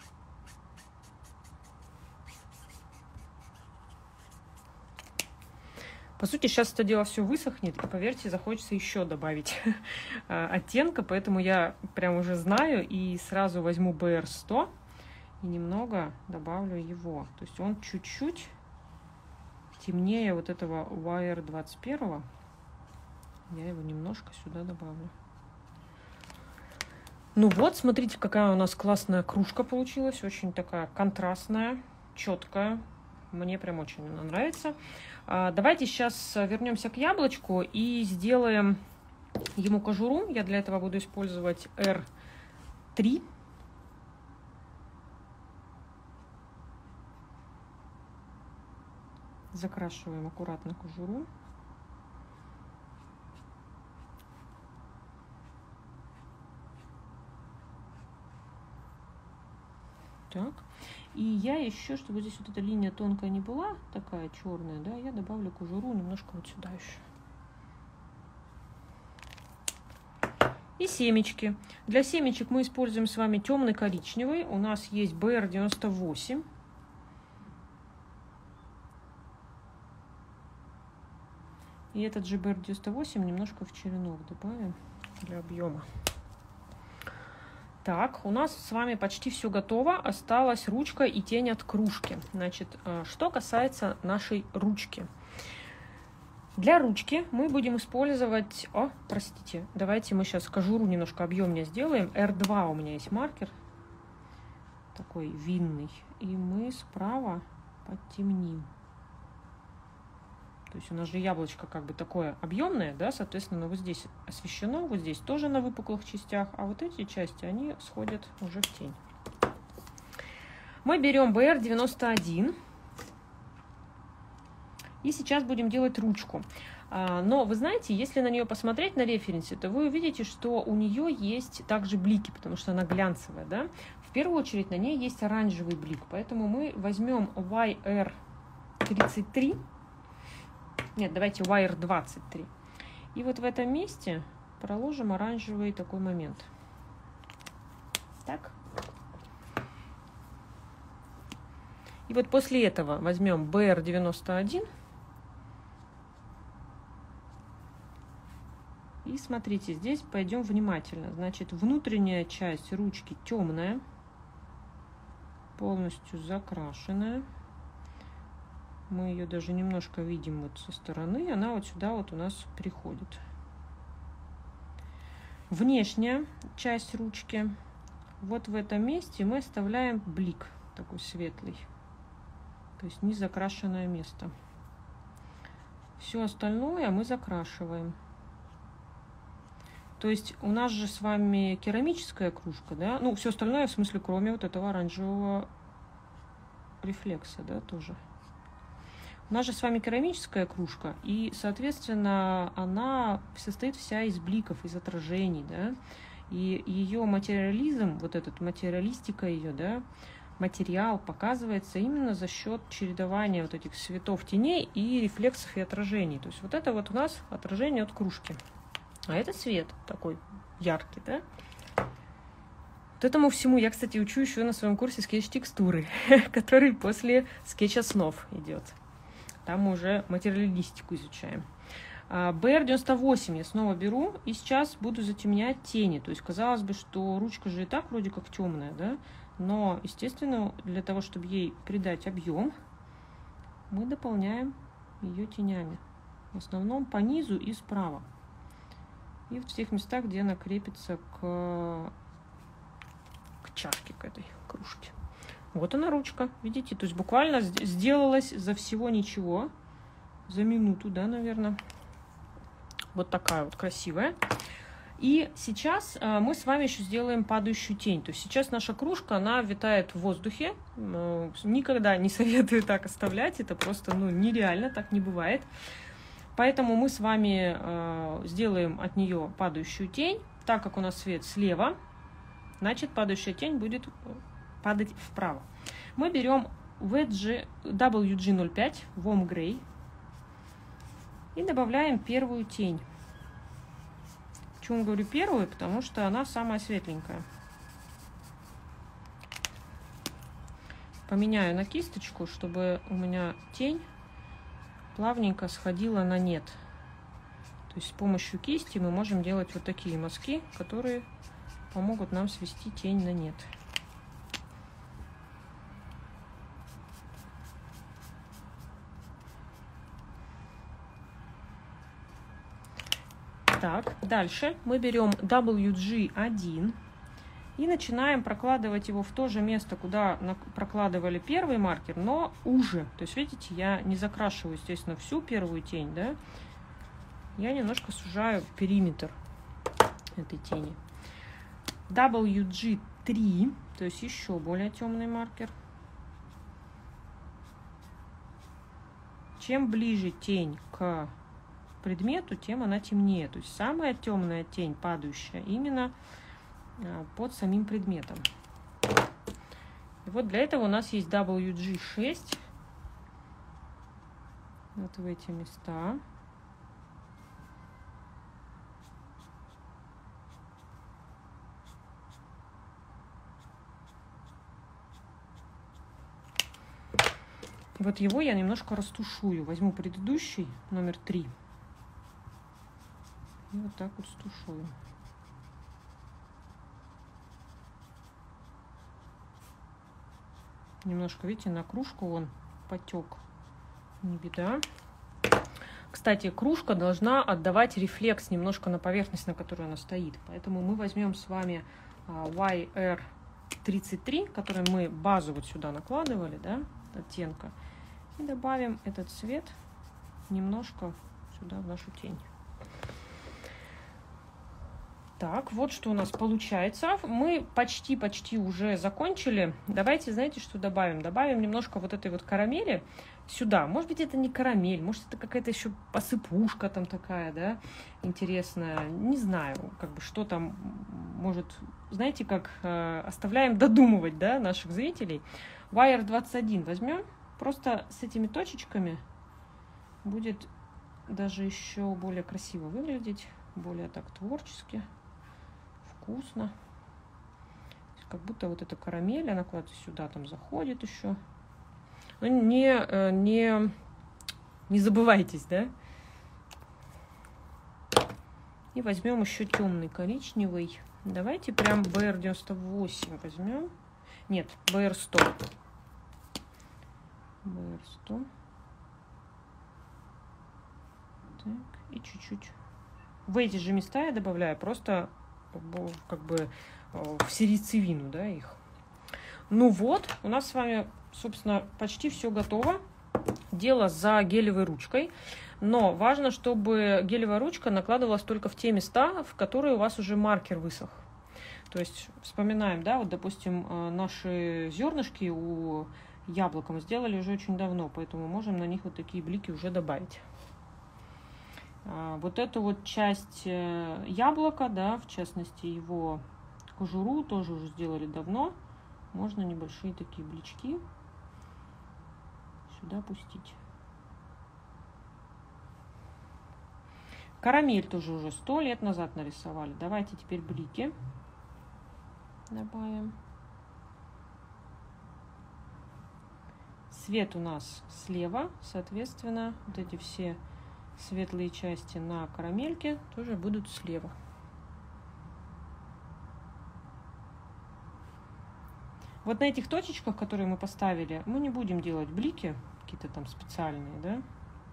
По сути, сейчас это дело все высохнет, и, поверьте, захочется еще добавить оттенка, поэтому я прям уже знаю и сразу возьму бэ эр сто и немного добавлю его. То есть он чуть-чуть темнее вот этого уай ар двадцать один. Я его немножко сюда добавлю. Ну вот, смотрите, какая у нас классная кружка получилась. Очень такая контрастная, четкая. Мне прям очень она нравится. Давайте сейчас вернемся к яблочку и сделаем ему кожуру. Я для этого буду использовать эр три. Закрашиваем аккуратно кожуру. Так. И я еще, чтобы здесь вот эта линия тонкая не была, такая черная, да, я добавлю кожуру немножко вот сюда еще. И семечки. Для семечек мы используем с вами темный коричневый. У нас есть бэ эр девяносто восемь. И этот же бэ эр девяносто восемь немножко в черенок добавим для объема. Так, у нас с вами почти все готово. Осталась ручка и тень от кружки. Значит, что касается нашей ручки. Для ручки мы будем использовать... О, простите, давайте мы сейчас кожуру немножко объемнее сделаем. эр два у меня есть маркер. Такой винный. И мы справа подтемним. То есть у нас же яблочко как бы такое объемное, да, соответственно, вот здесь освещено, вот здесь тоже на выпуклых частях, а вот эти части, они сходят уже в тень. Мы берем бэ эр девяносто один и сейчас будем делать ручку. Но вы знаете, если на нее посмотреть на референсе, то вы увидите, что у нее есть также блики, потому что она глянцевая, да. В первую очередь на ней есть оранжевый блик, поэтому мы возьмем уай ар тридцать три. Нет, давайте уай ар двадцать три. И вот в этом месте проложим оранжевый такой момент. Так. И вот после этого возьмем бэ эр девяносто один. И смотрите, здесь пойдем внимательно. Значит, внутренняя часть ручки темная, полностью закрашенная. Мы ее даже немножко видим вот со стороны. Она вот сюда вот у нас приходит. Внешняя часть ручки. Вот в этом месте мы оставляем блик такой светлый. То есть не закрашенное место. Все остальное мы закрашиваем. То есть у нас же с вами керамическая кружка, да? Ну, все остальное, в смысле, кроме вот этого оранжевого рефлекса, да, тоже. У нас же с вами керамическая кружка, и, соответственно, она состоит вся из бликов, из отражений, да, и ее материализм, вот этот материалистика ее, да, материал показывается именно за счет чередования вот этих цветов теней и рефлексов и отражений. То есть вот это вот у нас отражение от кружки, а это цвет такой яркий, да. Вот этому всему я, кстати, учу еще на своем курсе скетч-текстуры, который после скетч-основ идет. Там мы уже материалистику изучаем. бэ эр девяносто восемь я снова беру и сейчас буду затемнять тени. То есть казалось бы, что ручка же и так вроде как темная, да? Но, естественно, для того, чтобы ей придать объем, мы дополняем ее тенями. В основном по низу и справа. И в тех местах, где она крепится к, к чашке, к этой кружке. Вот она ручка, видите? То есть буквально сделалась за всего ничего. За минуту, да, наверное. Вот такая вот красивая. И сейчас а, мы с вами еще сделаем падающую тень. То есть сейчас наша кружка, она витает в воздухе. Никогда не советую так оставлять. Это просто, ну, нереально, так не бывает. Поэтому мы с вами э, сделаем от нее падающую тень. Так как у нас свет слева, значит падающая тень будет падать вправо. Мы берем дабл ю джи ноль пять Warm Grey и добавляем первую тень. Почему говорю первую? Потому что она самая светленькая. Поменяю на кисточку, чтобы у меня тень плавненько сходила на нет. То есть с помощью кисти мы можем делать вот такие мазки, которые помогут нам свести тень на нет. Так, дальше мы берем дабл ю джи один и начинаем прокладывать его в то же место, куда прокладывали первый маркер, но уже. То есть, видите, я не закрашиваю, естественно, всю первую тень, да? Я немножко сужаю периметр этой тени. дабл ю джи три, то есть еще более темный маркер. Чем ближе тень к предмету, тем она темнее. То есть самая темная тень, падающая, именно под самим предметом. И вот для этого у нас есть дабл ю джи шесть. Вот в эти места. И вот его я немножко растушую. Возьму предыдущий, номер три. И вот так вот стушую. Немножко, видите, на кружку он потек. Не беда. Кстати, кружка должна отдавать рефлекс немножко на поверхность, на которой она стоит. Поэтому мы возьмем с вами уай эр тридцать три, который мы базу вот сюда накладывали, да, оттенка. И добавим этот цвет немножко сюда, в нашу тень. Так, вот что у нас получается. Мы почти-почти уже закончили. Давайте, знаете, что добавим? Добавим немножко вот этой вот карамели сюда. Может быть, это не карамель, может, это какая-то еще посыпушка там такая, да, интересная. Не знаю, как бы, что там может... Знаете, как э, оставляем додумывать, да, наших зрителей. уай эр двадцать один возьмем. Просто с этими точечками будет даже еще более красиво выглядеть. Более так творчески. Вкусно. Как будто вот эта карамель, она куда-то сюда там заходит еще. Но не, не, не забывайтесь, да? И возьмем еще темный коричневый. Давайте прям бэ эр девяносто восемь возьмем. Нет, бэ эр сто. бэ эр сто. Так, и чуть-чуть. В эти же места я добавляю просто как бы в сердцевину, да, их. Ну вот, у нас с вами, собственно, почти все готово. Дело за гелевой ручкой. Но важно, чтобы гелевая ручка накладывалась только в те места, в которые у вас уже маркер высох. То есть вспоминаем, да, вот, допустим, наши зернышки у яблока мы сделали уже очень давно, поэтому можем на них вот такие блики уже добавить. Вот эту вот часть яблока, да, в частности его кожуру, тоже уже сделали давно. Можно небольшие такие блички сюда пустить. Карамель тоже уже сто лет назад нарисовали. Давайте теперь блики добавим. Свет у нас слева, соответственно, вот эти все светлые части на карамельке тоже будут слева. Вот на этих точечках, которые мы поставили, мы не будем делать блики, какие-то там специальные, да.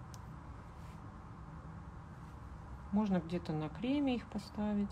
Можно где-то на креме их поставить.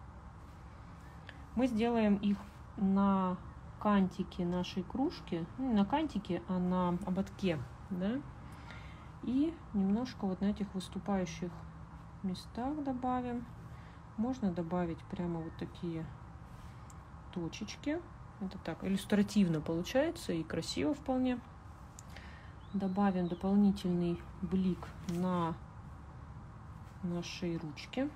Мы сделаем их на кантике нашей кружки, ну, не на кантике, а на ободке, да. И немножко вот на этих выступающих местах добавим. Можно добавить прямо вот такие точечки. Это так иллюстративно получается и красиво вполне. Добавим дополнительный блик на нашей ручке.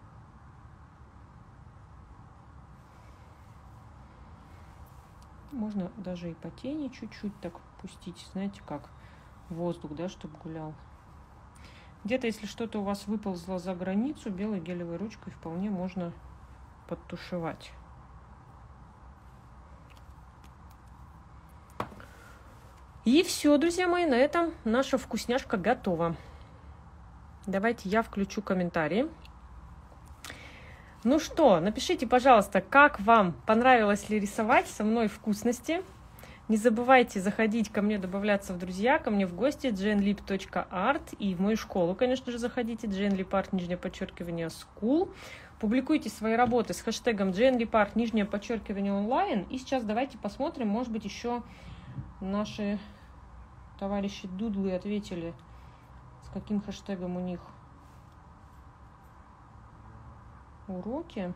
Можно даже и по тени чуть-чуть так пустить, знаете, как воздух, да, чтобы гулял. Где-то, если что-то у вас выползло за границу, белой гелевой ручкой вполне можно подтушевать. И все, друзья мои, на этом наша вкусняшка готова. Давайте я включу комментарии. Ну что, напишите, пожалуйста, как вам, понравилось ли рисовать со мной вкусности. Не забывайте заходить ко мне, добавляться в друзья, ко мне в гости джейн лип точка арт и в мою школу, конечно же, заходите, джейн лип арт, нижнее подчеркивание, school. Публикуйте свои работы с хэштегом джейн лип арт, нижнее подчеркивание, онлайн. И сейчас давайте посмотрим, может быть, еще наши товарищи дудлы ответили, с каким хэштегом у них уроки.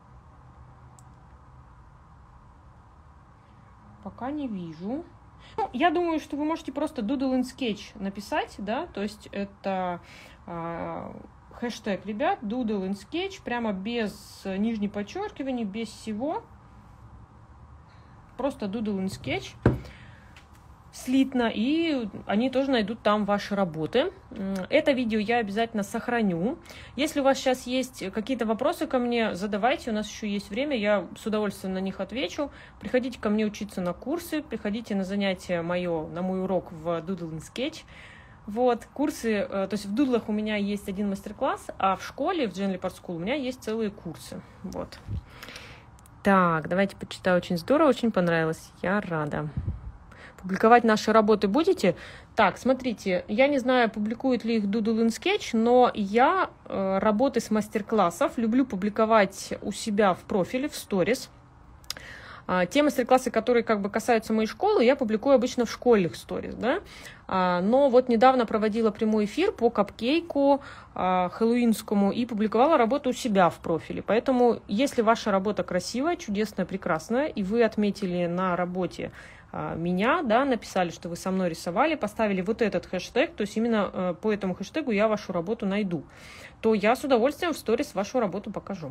Пока не вижу. Ну, я думаю, что вы можете просто Doodle and Sketch написать, да, то есть это э, хэштег, ребят, Doodle and Sketch, прямо без нижней подчеркивания, без всего. Просто Doodle and Sketch. Слитно, и они тоже найдут там ваши работы. Это видео я обязательно сохраню. Если у вас сейчас есть какие-то вопросы ко мне, задавайте, у нас еще есть время, я с удовольствием на них отвечу. Приходите ко мне учиться на курсы, приходите на занятия мое, на мой урок в Doodle and Sketch. Вот, курсы, то есть в дудлах у меня есть один мастер-класс, а в школе, в джейн лип арт скул, у меня есть целые курсы. Вот. Так, давайте почитаю, очень здорово, очень понравилось, я рада. Публиковать наши работы будете? Так, смотрите, я не знаю, публикует ли их Doodle and Sketch, но я э, работы с мастер-классов люблю публиковать у себя в профиле, в сторис. А, те мастер-классы, которые как бы касаются моей школы, я публикую обычно в школьных сторис, да. А, но вот недавно проводила прямой эфир по капкейку а, хэллоуинскому и публиковала работу у себя в профиле. Поэтому, если ваша работа красивая, чудесная, прекрасная, и вы отметили на работе меня, да, написали, что вы со мной рисовали, поставили вот этот хэштег, то есть именно э, по этому хэштегу я вашу работу найду, то я с удовольствием в сторис вашу работу покажу.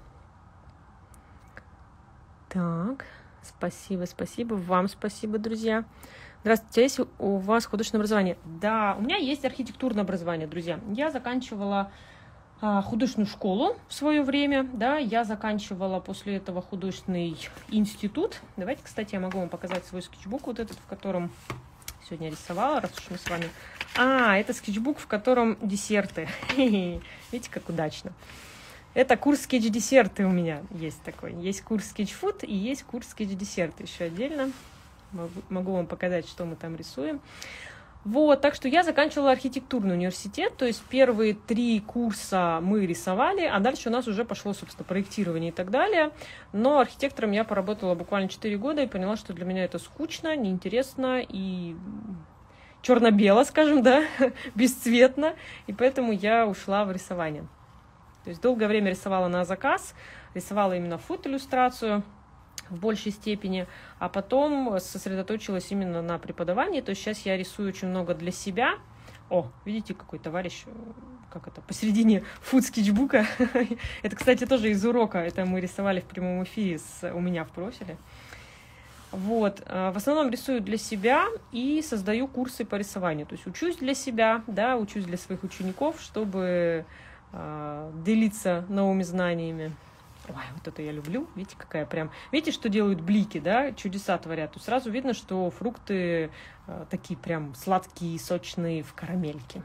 Так, спасибо, спасибо, вам спасибо, друзья. Здравствуйте, есть у вас художественное образование? Да, у меня есть архитектурное образование, друзья. Я заканчивала художественную школу в свое время, да, я заканчивала после этого художественный институт. Давайте, кстати, я могу вам показать свой скетчбук, вот этот, в котором сегодня рисовала, раз уж мы с вами... А, это скетчбук, в котором десерты. Видите, как удачно. Это курс скетч-десерты у меня есть такой. Есть курс скетч-фуд и есть курс скетч-десерты еще отдельно. Могу, могу вам показать, что мы там рисуем. Вот, так что я заканчивала архитектурный университет, то есть первые три курса мы рисовали, а дальше у нас уже пошло, собственно, проектирование и так далее. Но архитектором я поработала буквально четыре года и поняла, что для меня это скучно, неинтересно и черно-бело, скажем, да, бесцветно, и поэтому я ушла в рисование. То есть долгое время рисовала на заказ, рисовала именно фуд-иллюстрацию в большей степени, а потом сосредоточилась именно на преподавании. То есть сейчас я рисую очень много для себя. О, видите, какой товарищ, как это, посередине фуд-скетчбука. Это, кстати, тоже из урока. Это мы рисовали в прямом эфире с, у меня в профиле. Вот. В основном рисую для себя и создаю курсы по рисованию. То есть учусь для себя, да, учусь для своих учеников, чтобы э, делиться новыми знаниями. Ой, вот это я люблю. Видите, какая прям... Видите, что делают блики, да? Чудеса творят. То сразу видно, что фрукты э, такие прям сладкие, сочные в карамельке.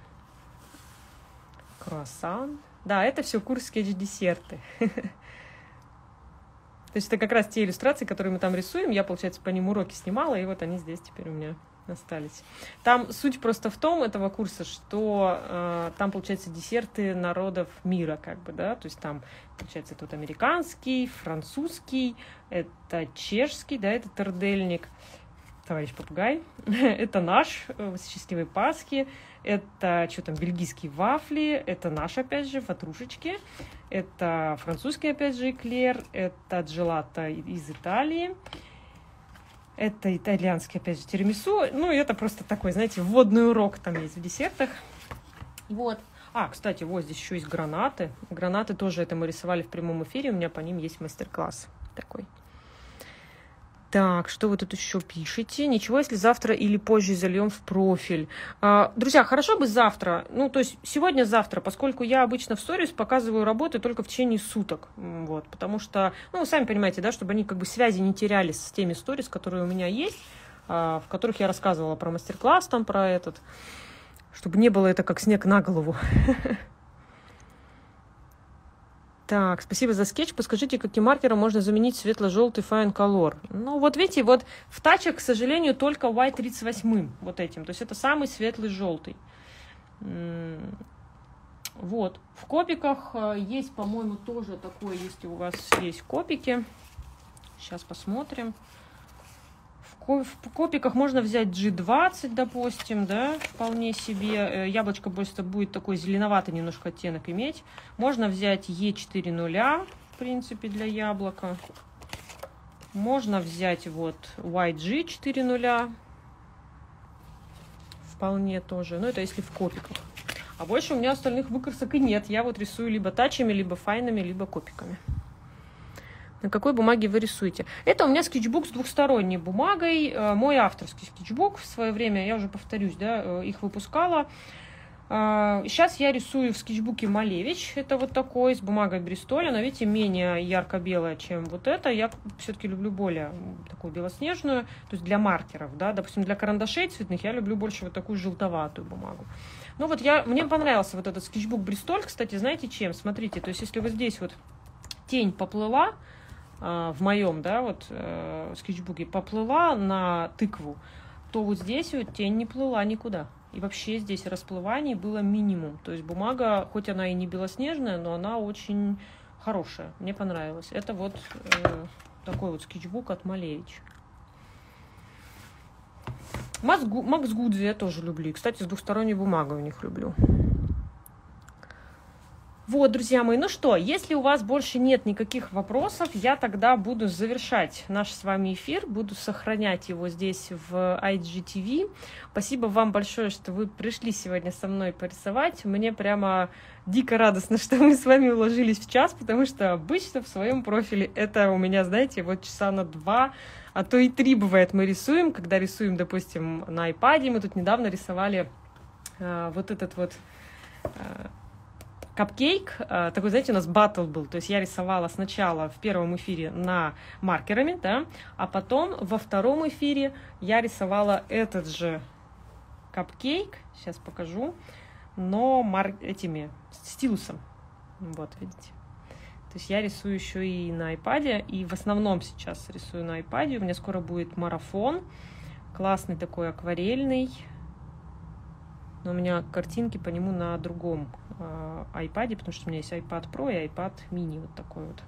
Круассан. Да, это все курс скетч-десерты. То есть это как раз те иллюстрации, которые мы там рисуем. Я, получается, по ним уроки снимала, и вот они здесь теперь у меня остались. Там суть просто в том этого курса, что э, там, получается, десерты народов мира, как бы, да, то есть там, получается, тут американский, французский, это чешский, да, это тордельник, товарищ попугай, это наш, счастливой Пасхи, это, что там, бельгийские вафли, это наш, опять же, ватрушечки, это французский, опять же, эклер, это джелато из Италии, это итальянский, опять же, тирамису. Ну, и это просто такой, знаете, вводный урок там есть в десертах. Вот. А, кстати, вот здесь еще есть гранаты. Гранаты тоже это мы рисовали в прямом эфире. У меня по ним есть мастер-класс такой. Так, что вы тут еще пишете? Ничего, если завтра или позже зальем в профиль. А, друзья, хорошо бы завтра, ну, то есть сегодня-завтра, поскольку я обычно в сторис показываю работы только в течение суток, вот, потому что, ну, вы сами понимаете, да, чтобы они как бы связи не терялись с теми сторис, которые у меня есть, а, в которых я рассказывала про мастер-класс, там, про этот, чтобы не было это как снег на голову. Так, спасибо за скетч. Подскажите, каким маркером можно заменить светло-желтый Fine Color? Ну, вот видите, вот в тачах, к сожалению, только уайт тридцать восемь вот этим. То есть это самый светлый желтый. Вот. В копиках есть, по-моему, тоже такое, если у вас есть копики. Сейчас посмотрим. В копиках можно взять джи двадцать, допустим, да, вполне себе. Яблочко просто будет такой зеленоватый немножко оттенок иметь. Можно взять и четыре нуля, в принципе, для яблока. Можно взять вот уай джи четыре нуля. Вполне тоже. Но это если в копиках. А больше у меня остальных выкрасок и нет. Я вот рисую либо тачами, либо файнами, либо копиками. На какой бумаге вы рисуете? Это у меня скетчбук с двухсторонней бумагой. Мой авторский скетчбук в свое время, я уже повторюсь, да, их выпускала. Сейчас я рисую в скетчбуке Малевич. Это вот такой, с бумагой Бристоль. Она, видите, менее ярко-белая, чем вот это. Я все-таки люблю более такую белоснежную, то есть для маркеров, да. Допустим, для карандашей цветных я люблю больше вот такую желтоватую бумагу. Ну вот я, мне понравился вот этот скетчбук Бристоль, кстати, знаете чем? Смотрите, то есть если вот здесь вот тень поплыла, в моем, да, вот э, скетчбуке поплыла на тыкву, то вот здесь вот тень не плыла никуда. И вообще здесь расплываний было минимум. То есть бумага, хоть она и не белоснежная, но она очень хорошая. Мне понравилось. Это вот э, такой вот скетчбук от Малевич. Макс, Макс Гудзи я тоже люблю. И, кстати, с двухсторонней бумагой у них люблю. Вот, друзья мои, ну что, если у вас больше нет никаких вопросов, я тогда буду завершать наш с вами эфир, буду сохранять его здесь в ай джи ти ви. Спасибо вам большое, что вы пришли сегодня со мной порисовать. Мне прямо дико радостно, что мы с вами уложились в час, потому что обычно в своем профиле это у меня, знаете, вот часа на два, а то и три бывает мы рисуем, когда рисуем, допустим, на айпаде. Мы тут недавно рисовали э, вот этот вот... Э, капкейк, такой, знаете, у нас баттл был, то есть я рисовала сначала в первом эфире на маркерами, да, а потом во втором эфире я рисовала этот же капкейк, сейчас покажу, но мар... этими, стилусом, вот, видите. То есть я рисую еще и на айпаде, и в основном сейчас рисую на айпаде, у меня скоро будет марафон, классный такой акварельный. Но у меня картинки по нему на другом э, айпаде, потому что у меня есть iPad Pro и iPad mini, вот такой вот.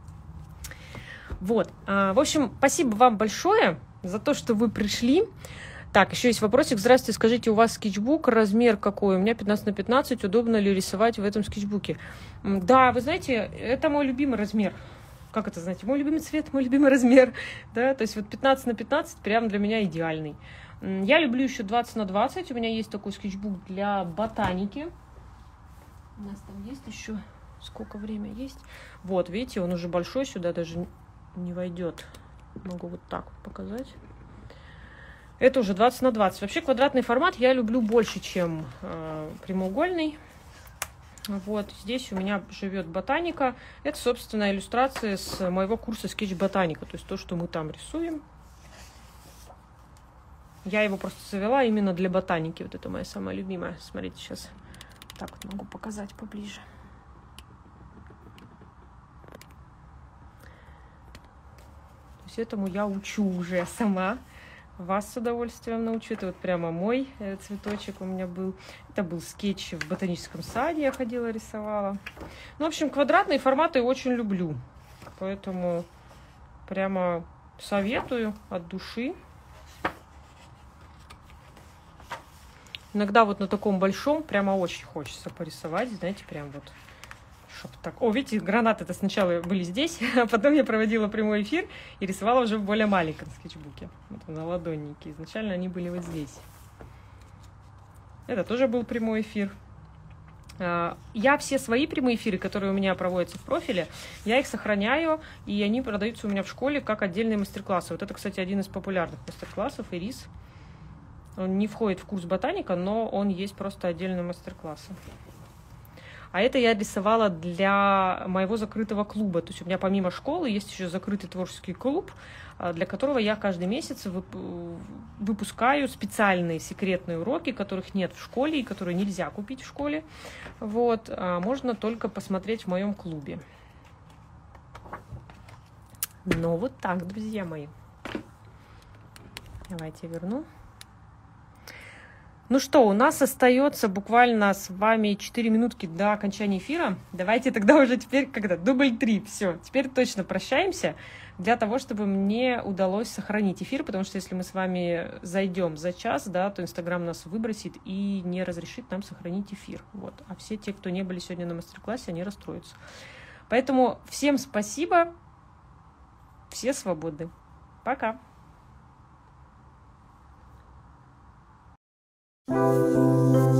Вот. А, в общем, спасибо вам большое за то, что вы пришли. Так, еще есть вопросик. Здравствуйте, скажите, у вас скетчбук, размер какой? У меня пятнадцать на пятнадцать, удобно ли рисовать в этом скетчбуке? Да, вы знаете, это мой любимый размер. Как это, знаете, мой любимый цвет, мой любимый размер. Да, то есть вот пятнадцать на пятнадцать прям для меня идеальный. Я люблю еще двадцать на двадцать. У меня есть такой скетчбук для ботаники. У нас там есть еще... Сколько время есть? Вот, видите, он уже большой, сюда даже не войдет. Могу вот так вот показать. Это уже двадцать на двадцать. Вообще квадратный формат я люблю больше, чем э, прямоугольный. Вот, здесь у меня живет ботаника. Это, собственно, иллюстрации с моего курса скетч-ботаника. То есть то, что мы там рисуем. Я его просто завела именно для ботаники. Вот это моя самая любимая. Смотрите, сейчас так вот могу показать поближе. есть этому я учу уже сама. Вас с удовольствием научу. Это вот прямо мой цветочек у меня был. Это был скетч в ботаническом саде, я ходила, рисовала. Ну, в общем, квадратные форматы очень люблю. Поэтому прямо советую от души. Иногда вот на таком большом прямо очень хочется порисовать. Знаете, прям вот. Чтоб так. О, видите, гранаты-то сначала были здесь, а потом я проводила прямой эфир и рисовала уже в более маленьком скетчбуке. Вот на ладоннике. Изначально они были вот здесь. Это тоже был прямой эфир. Я все свои прямые эфиры, которые у меня проводятся в профиле, я их сохраняю, и они продаются у меня в школе как отдельные мастер-классы. Вот это, кстати, один из популярных мастер-классов, ирис. Он не входит в курс ботаника, но он есть просто отдельные мастер-классы. А это я рисовала для моего закрытого клуба. То есть у меня помимо школы есть еще закрытый творческий клуб, для которого я каждый месяц выпускаю специальные секретные уроки, которых нет в школе и которые нельзя купить в школе. Вот. А можно только посмотреть в моем клубе. Ну вот так, друзья мои. Давайте верну. Ну что, у нас остается буквально с вами четыре минутки до окончания эфира. Давайте тогда уже теперь, когда дубль три, все, теперь точно прощаемся, для того, чтобы мне удалось сохранить эфир, потому что если мы с вами зайдем за час, да, то Инстаграм нас выбросит и не разрешит нам сохранить эфир. Вот. А все те, кто не были сегодня на мастер-классе, они расстроятся. Поэтому всем спасибо, все свободны. Пока! Thank you.